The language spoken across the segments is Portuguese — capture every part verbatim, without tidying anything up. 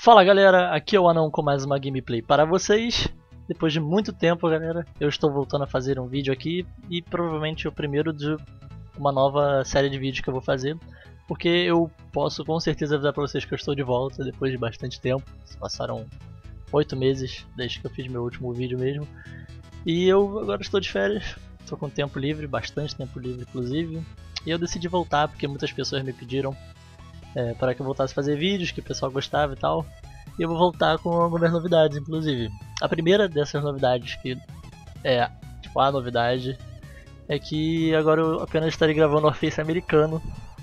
Fala galera, aqui é o Anão com mais uma gameplay para vocês. Depois de muito tempo galera, eu estou voltando a fazer um vídeo aqui e provavelmente o primeiro de uma nova série de vídeos que eu vou fazer. Porque eu posso com certeza avisar para vocês que eu estou de volta depois de bastante tempo. Passaram oito meses desde que eu fiz meu último vídeo mesmo. E eu agora estou de férias, estou com tempo livre, bastante tempo livre inclusive. E eu decidi voltar porque muitas pessoas me pediram É, para que eu voltasse a fazer vídeos, que o pessoal gostava e tal. E eu vou voltar com algumas novidades, inclusive. A primeira dessas novidades, que é tipo a novidade, é que agora eu apenas estarei gravando Warface americano.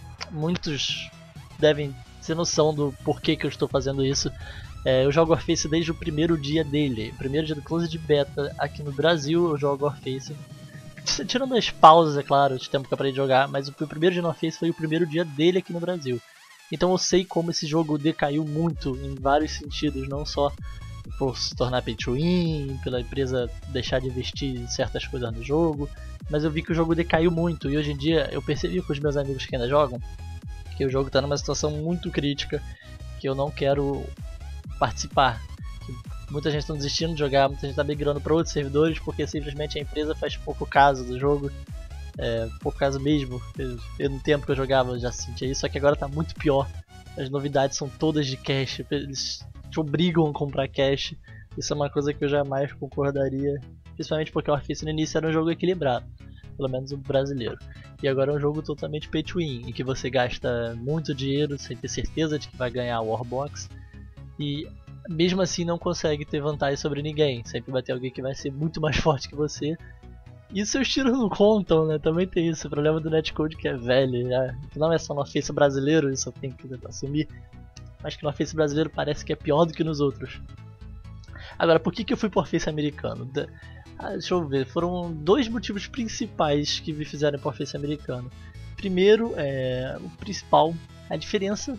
Muitos devem ter noção do porquê que eu estou fazendo isso. É, eu jogo Warface desde o primeiro dia dele, primeiro dia do close de beta aqui no Brasil. Eu jogo Warface, tirando as pausas, é claro, de tempo que eu parei de jogar, mas o primeiro dia no Warface foi o primeiro dia dele aqui no Brasil. Então eu sei como esse jogo decaiu muito em vários sentidos, não só por se tornar pay to win, pela empresa deixar de investir em certas coisas no jogo, mas eu vi que o jogo decaiu muito e hoje em dia eu percebi com os meus amigos que ainda jogam que o jogo está numa situação muito crítica, que eu não quero participar. Que muita gente está desistindo de jogar, muita gente está migrando para outros servidores porque simplesmente a empresa faz pouco caso do jogo. É, por caso mesmo, eu, eu, no tempo que eu jogava eu já sentia isso, só que agora tá muito pior. As novidades são todas de cash, eles te obrigam a comprar cash. Isso é uma coisa que eu jamais concordaria, principalmente porque o Warface no início era um jogo equilibrado, pelo menos o brasileiro. E agora é um jogo totalmente pay to win, em que você gasta muito dinheiro sem ter certeza de que vai ganhar o Warbox. E mesmo assim não consegue ter vantagem sobre ninguém, sempre vai ter alguém que vai ser muito mais forte que você. E seus tiros não contam, né? Também tem isso, o problema do netcode que é velho, né? Que não é só no Warface brasileiro, isso eu tenho que assumir, mas que no Warface brasileiro parece que é pior do que nos outros. Agora, por que, que eu fui pro Warface americano? Ah, deixa eu ver, foram dois motivos principais que me fizeram pro Warface americano. Primeiro, é, o principal, a diferença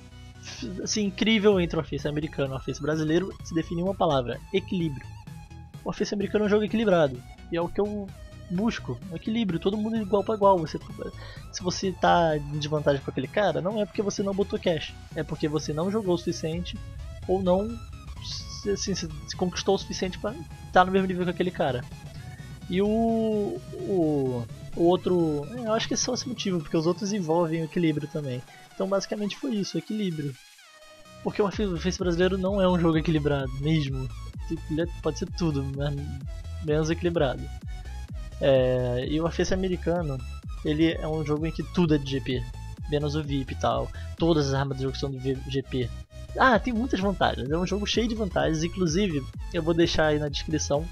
assim, incrível entre o Warface americano e o Warface brasileiro se define em uma palavra: equilíbrio. O Warface americano é um jogo equilibrado, e é o que eu busco, um equilíbrio, todo mundo igual para igual. Você, se você tá em desvantagem com aquele cara, não é porque você não botou cash, é porque você não jogou o suficiente, ou não assim, se, se conquistou o suficiente para estar tá no mesmo nível que aquele cara. E o, o, o outro, é, eu acho que esse é só esse motivo, porque os outros envolvem o equilíbrio também. Então basicamente foi isso, equilíbrio. Porque o Warface brasileiro não é um jogo equilibrado mesmo. Ele pode ser tudo, mas menos equilibrado. É, e o Warface americano, ele é um jogo em que tudo é de G P, menos o V I P e tal. Todas as armas do jogo são de G P. Ah, tem muitas vantagens, é um jogo cheio de vantagens. Inclusive, eu vou deixar aí na descrição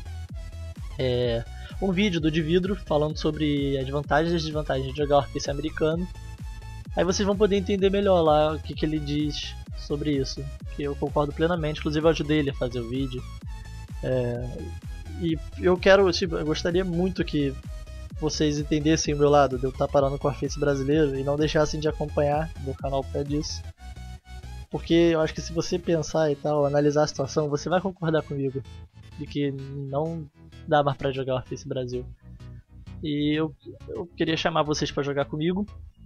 é, um vídeo do Dividro falando sobre as vantagens e as desvantagens de jogar o Warface americano. Aí vocês vão poder entender melhor lá o que, que ele diz sobre isso, que eu concordo plenamente. Inclusive eu ajudei ele a fazer o vídeo. É, e eu quero, tipo, eu gostaria muito que vocês entendessem o meu lado, de eu estar parando com o Warface brasileiro e não deixassem de acompanhar meu canal por causa disso. Porque eu acho que se você pensar e tal, analisar a situação, você vai concordar comigo de que não dá mais pra jogar o Warface Brasil. E eu, eu queria chamar vocês pra jogar comigo.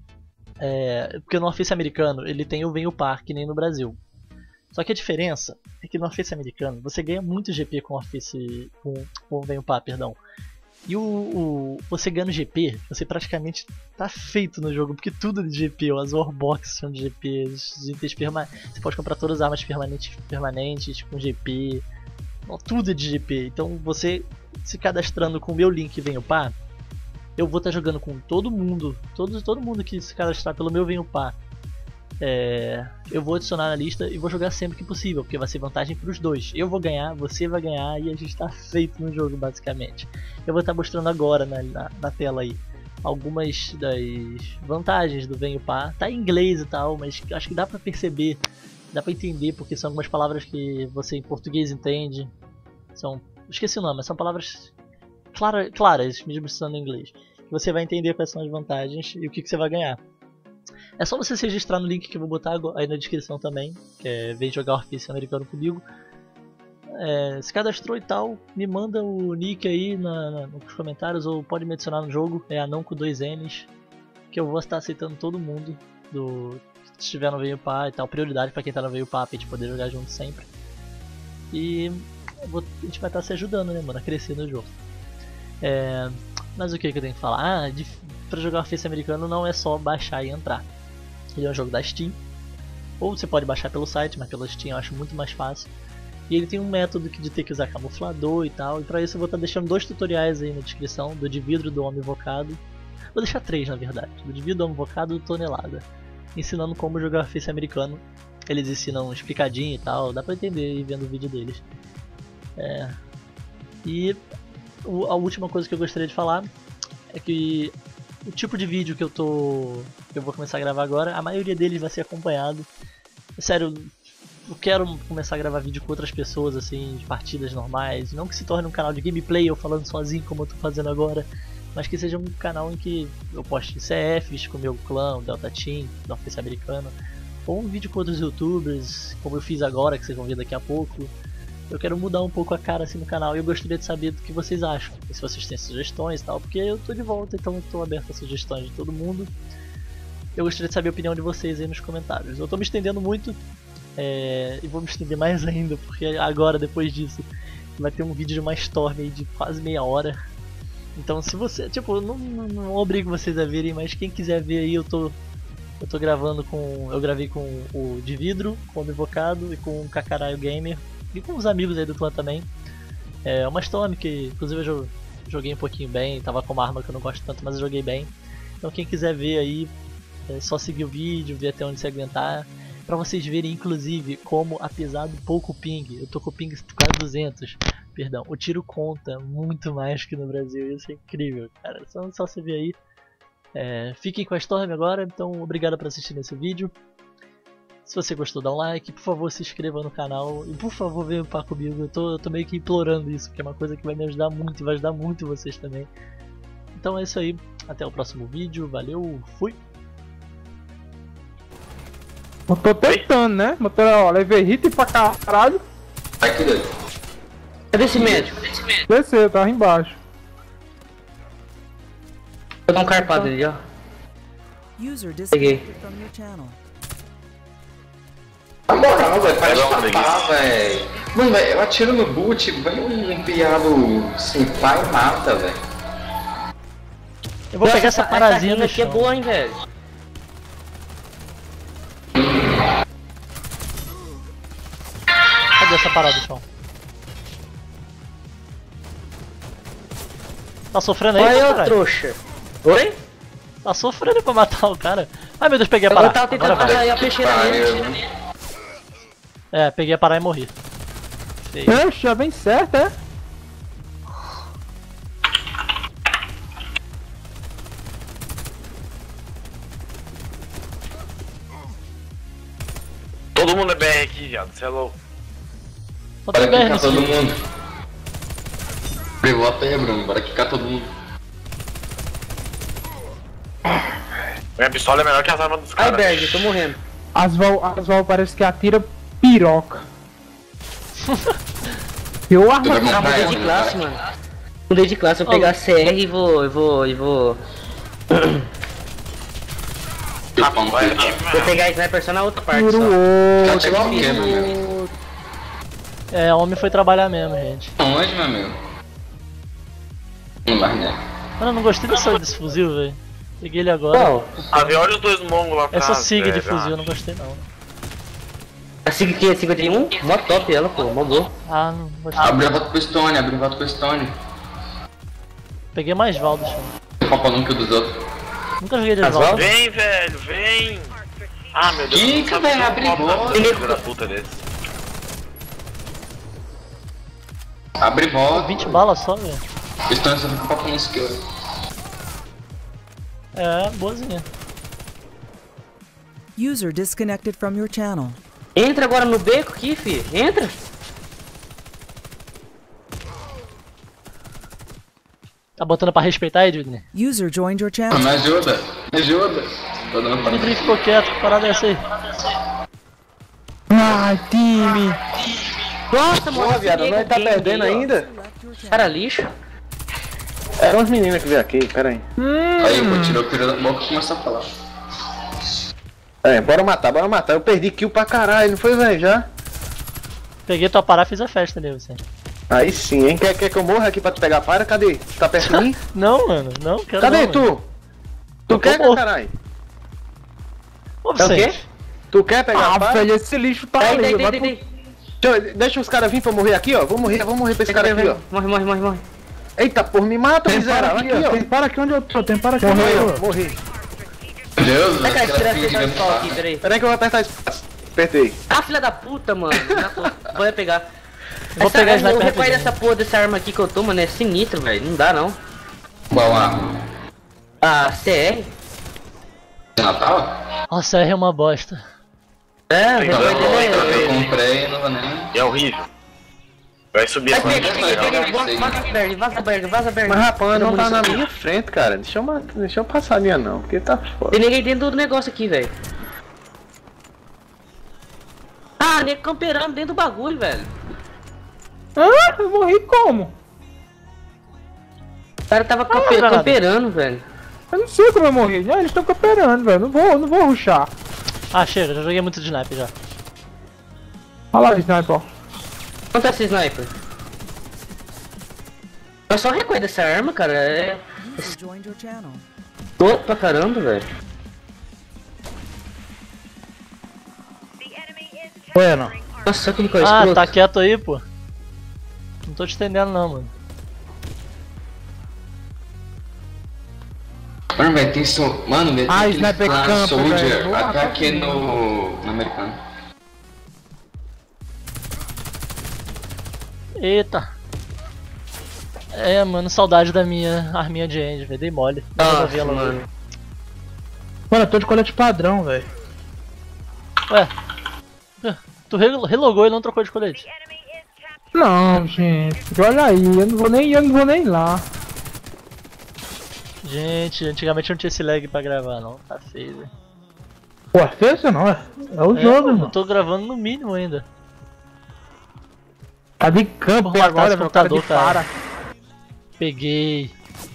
É, porque no Warface americano ele tem o Vem Upar, que nem no Brasil. Só que a diferença é que no Warface americano você ganha muito G P com o Warface, com, com o Vem Upar, perdão. E o, o, você ganhando G P, você praticamente tá feito no jogo, porque tudo é de G P, as Warbox são de G P, os itens permanentes, você pode comprar todas as armas permanentes, permanentes com G P, tudo é de G P. Então você se cadastrando com o meu link Vem Upar, eu vou estar jogando com todo mundo, todo, todo mundo que se cadastrar pelo meu Vem Upar. É, eu vou adicionar na lista e vou jogar sempre que possível, porque vai ser vantagem para os dois. Eu vou ganhar, você vai ganhar e a gente está feito no jogo basicamente. Eu vou estar mostrando agora na, na, na tela aí algumas das vantagens do Vem Upar. Tá em inglês e tal, mas acho que dá para perceber, dá para entender, porque são algumas palavras que você em português entende. São, esqueci o nome, mas são palavras clara, claras, mesmo estando em inglês. Que você vai entender quais são as vantagens e o que, que você vai ganhar. É só você se registrar no link que eu vou botar aí na descrição também, que é Vem Jogar Warface americano comigo. É, se cadastrou e tal, me manda o nick aí na, na, nos comentários, ou pode me adicionar no jogo, é Anão com dois N's, que eu vou estar aceitando todo mundo do, se estiver no Veio Upar e tal, prioridade pra quem tá no Veio Upar, pra gente poder jogar junto sempre. E vou, a gente vai estar se ajudando, né, mano, a crescer no jogo. É, mas o que, que eu tenho que falar? Ah, de, pra jogar Warface americano não é só baixar e entrar. Ele é um jogo da Steam, ou você pode baixar pelo site, mas pela Steam eu acho muito mais fácil. E ele tem um método de ter que usar camuflador e tal, e pra isso eu vou estar deixando dois tutoriais aí na descrição, do de vidro e do homem invocado. Vou deixar três na verdade, do de vidro, do homem invocado e do tonelada, ensinando como jogar Warface americano. Eles ensinam explicadinho e tal, dá pra entender e vendo o vídeo deles. É... E a última coisa que eu gostaria de falar é que o tipo de vídeo que eu tô que eu vou começar a gravar agora, a maioria deles vai ser acompanhado. Sério, eu quero começar a gravar vídeo com outras pessoas, assim, de partidas normais, não que se torne um canal de gameplay eu falando sozinho como eu tô fazendo agora, mas que seja um canal em que eu poste C Fs com o meu clã, o Delta Team, do Warface americano, ou um vídeo com outros youtubers, como eu fiz agora, que vocês vão ver daqui a pouco. Eu quero mudar um pouco a cara assim no canal e eu gostaria de saber do que vocês acham, e se vocês têm sugestões e tal, porque eu tô de volta, então eu tô aberto a sugestões de todo mundo. Eu gostaria de saber a opinião de vocês aí nos comentários. Eu tô me estendendo muito, é, e vou me estender mais ainda, porque agora, depois disso, vai ter um vídeo de uma Storm aí de quase meia hora. Então se você, tipo, eu não, não, não obrigo vocês a verem, mas quem quiser ver aí, eu tô eu tô gravando com, eu gravei com o de vidro, com o invocado e com o Cacaraio Gamer. E com os amigos aí do clã também. É uma Storm que inclusive eu joguei um pouquinho bem, tava com uma arma que eu não gosto tanto, mas eu joguei bem. Então quem quiser ver aí, é só seguir o vídeo, ver até onde se aguentar. Pra vocês verem inclusive como, apesar do pouco ping, eu tô com ping quase duzentos, perdão, o tiro conta muito mais que no Brasil, isso é incrível, cara. Só, só você ver aí. É, fiquem com a Storm agora, então obrigado por assistir esse vídeo. Se você gostou, dá um like, por favor se inscreva no canal e por favor venha upar comigo, eu tô, eu tô meio que implorando isso, porque é uma coisa que vai me ajudar muito e vai ajudar muito vocês também. Então é isso aí, até o próximo vídeo, valeu, fui! Eu tô tentando, né? Ó, levei hit pra caralho. Ai, que doido. Cadê esse médico? Desceu, tava embaixo. Vou dar um carpado ali, ó. Peguei. Na moral, velho, parece matar, velho. Mano, véio, eu atiro no boot, vem um empiado sem pai e mata, velho. Eu vou pegar essa parazinha no aqui é chão. boa, hein, velho. Cadê essa parada no chão? Tá sofrendo aí, Olha, ô caralho? trouxa. Oi? Tá sofrendo pra matar o cara. Ai meu Deus, peguei a Eu parada. tava tentando Agora vai. parar a peixeira Pariu. nele. É, peguei a parada e morri. Feio. Poxa, bem certo, é? Todo mundo é B R aqui, viado, cê é louco. Só tem Bora B R quicar nesse todo vídeo. mundo. Privou aí, Bruno, bora quicar todo mundo. Minha pistola é melhor que as armas dos Ai, caras. Berg, tô morrendo. Asval, Asval parece que atira piroca. Eu arma Tudo aqui. bem. Ah, mudei de classe, mano. Mudei de classe, eu vou pegar a C R e vou, e vou, e vou... Pipão, vai, filho. vai. Vou pegar a sniper só na outra parte, Tiro só. Tá outro. tirando o quê, meu amigo? É, homem foi trabalhar mesmo, gente. Onde, meu amigo? Não vai, né? Mano, eu não gostei desse, desse fuzil, velho. Peguei ele agora. Qual? Ah, vê, olha os dois mongos lá atrás. Essa SIG de velho. fuzil, eu não gostei não. A SIG que é cinquenta e um? Mó top ela, pô, mó boa. Ah, não gostei. Abre a volta pro Stone, abre a volta pro Stone. Peguei mais Valdo, chão. Foca um kill dos outros. Nunca joguei de Asval? Valdo. Vem, velho, vem. Ah, meu Deus. Fica, não sabe velho, se eu abre boto bola. na filha da puta desse. Abre volta. vinte balas só, velho. O Stone só fica focando nos kills. É, boazinha. User disconnected from your channel. Entra agora no beco aqui, fi. Entra. Tá botando pra respeitar aí, Edwin? User joined your channel. Me ajuda, me ajuda. Tô dando O pra Edwin ficou quieto, que parada é essa aí? Ai, time. Nossa, mano. Porra, viado, nós tá perdendo ainda? Cara, lixo. Eram as meninas que veio aqui, pera aí. Aí, eu vou tirar o tiro da boca e começar a falar. É, bora matar, bora matar. Eu perdi kill pra caralho, não foi, velho? Já? Peguei tua parada e fiz a festa ali, você. Aí sim, hein? Quer, quer que eu morra aqui pra tu pegar a para? Cadê? Tu tá perto de mim? Não, mano, não, quero Cadê não, tu? mano. Tu Eu quer, tô morto. caralho? Ô, É o quê? Vicente. Tu quer pegar Ah, a para? velho, esse lixo tá Dei, ali. dei, vai dei, pro- dei. Deixa, eu- deixa os caras vir pra eu morrer aqui, ó. Vou morrer, vou morrer pra esse cara aqui, ó. Morre, morre, morre, morre. Eita, porra, me mata, Tem para miserável. aqui, Aqui, ó. ó. Tem para aqui onde eu tô. Tem para aqui onde Morri, eu ó. tô. Morri. Deus, Vai, cara, aquela tira filha esse de pau aqui, gato. peraí. Peraí que eu vou apertar espaço. Apertei. Ah, filha da puta, mano. Já tô. Vou pegar. Vou Essa pegar a arma, sniper o repai rapidinho. dessa porra dessa arma aqui que eu tô, mano, é sinistro, velho. Não dá, não. Qual arma? A C R? Natal? Nossa, R é uma bosta. É, o Tem Não, repai dois, eu, dele eu é... comprei e não vou nem. É horrível. Vai subir Vai, essa pega, aqui, pega, legal. pega, vaza, vaza, Berg, vaza, Berg, vaza, Berg. Mas rapaz, não tá na munição. minha frente, cara. Deixa eu, matar, deixa eu passar a linha não, porque tá foda. Tem ninguém dentro do negócio aqui, velho. Ah, nego camperando dentro do bagulho, velho. Ah, eu morri como? O cara tava campe- granada. camperando, velho. Eu não sei como eu morri. Ah, eles estão cooperando, velho. Não vou, não vou rushar. Ah, chega, já joguei muito de sniper já. Olha lá, sniper. Quanto é esse sniper? Eu só recuo dessa arma, cara. É User joined your channel. todo pra caramba, velho. Bueno. Nossa, como que eu Ah, escroto. tá quieto aí, pô. Não tô te entendendo não, mano. Mano, velho, tem so... Mano, velho, Ah, tem Sniper lá, Camp, velho. Soldier. Vou Até matar aqui todo no... no americano. Eita. É, mano, saudade da minha arminha de end, velho. Dei mole. Não Nossa, resolvi ela, mano. Mano, eu tô de colete padrão, velho. Ué. Tu re- relogou e não trocou de colete. Não, gente. Olha aí, eu não vou nem, eu não vou nem lá. Gente, antigamente não tinha esse lag pra gravar, não. Tá feio, velho. Pô, feio isso não, é. É o É, jogo, eu irmão. tô gravando no mínimo ainda. Tá de campo Vou matar agora, esse meu cara de computador, cara. para. Peguei.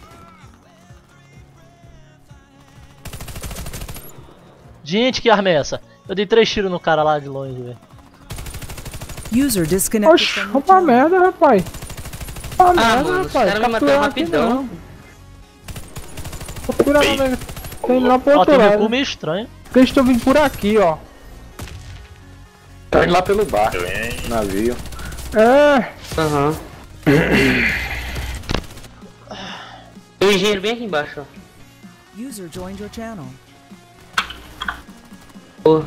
Gente, que arma é essa? Eu dei três tiros no cara lá de longe, velho. User disconnected Oxi, from your uma channel. merda, rapaz. Uma Ah, merda, mano, os rapaz. caras me mataram Captura aqui rapidão. não. Captura não, velho. Tem lá pro Ó, outro tem um recuo lado. meio estranho. Porque eles estão vindo por aqui, ó. Tá indo lá pelo barco, Bem. navio. É. Aham. Tem um engenheiro bem aqui embaixo, ó. User joined your channel. Pô.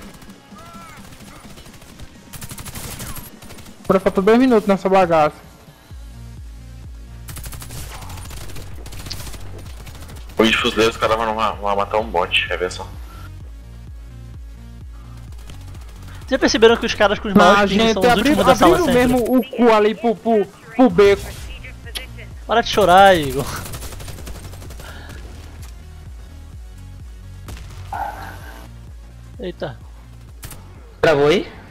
Agora faltou dois minutos nessa bagaça. Hoje de fuzileiro os caras vão, vão matar um bot, é ver só. Já perceberam que os caras com os Não, a maiores pings gente são os abrindo, últimos da sala abrindo sempre? mesmo o cu ali pro, pro, pro beco. Para de chorar, Igor. Eita. Travou aí?